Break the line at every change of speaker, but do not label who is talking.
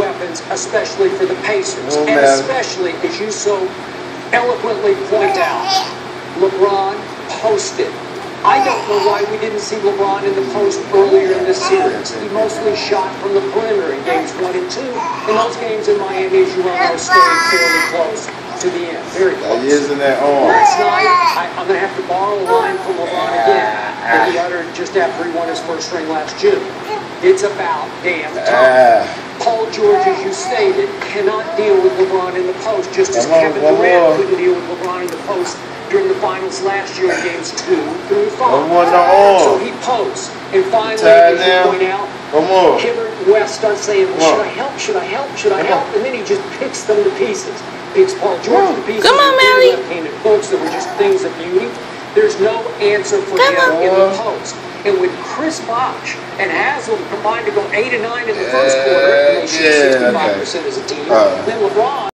weapons, especially for the Pacers. And especially, as you so eloquently point out, LeBron posted. I don't know why we didn't see LeBron in the post earlier in this series. He mostly shot from the perimeter in games 1 and 2. In those games in Miami, as you well know, stayed fairly close to the end. Very close. Last night, I'm going to have to borrow a line from LeBron again that he uttered just after he won his first ring last June. It's about damn time. Paul George, as you stated, cannot deal with LeBron in the post, just as Kevin Durant couldn't deal with LeBron in the post during the finals last year in games 2 through 5. So he posts, and finally, as you point out, Hibbert West starts saying, well, should I help, should I help, should I help? And then he just picks them to pieces. Picks Paul George to pieces.
Come on, Melly.
Left-handed folks that were just things of beauty. There's no answer for him in the post. And with Chris Bosh and Haslam combined to go 8 and 9 in the first quarter, and they shoot 65% as a team, then LeBron